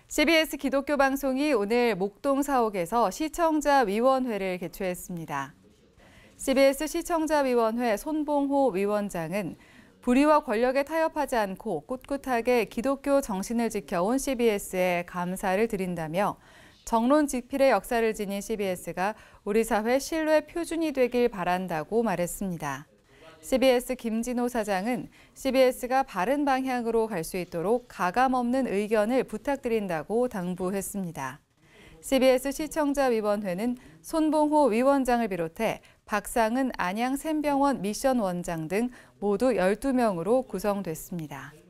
CBS 기독교 방송이 오늘 목동 사옥에서 시청자위원회를 개최했습니다. CBS 시청자위원회 손봉호 위원장은 불의와 권력에 타협하지 않고 꿋꿋하게 기독교 정신을 지켜온 CBS에 감사를 드린다며 정론직필의 역사를 지닌 CBS가 우리 사회 신뢰 표준이 되길 바란다고 말했습니다. CBS 김진호 사장은 CBS가 바른 방향으로 갈 수 있도록 가감없는 의견을 부탁드린다고 당부했습니다. CBS 시청자위원회는 손봉호 위원장을 비롯해 박상은 안양샘병원 미션원장 등 모두 12명으로 구성됐습니다.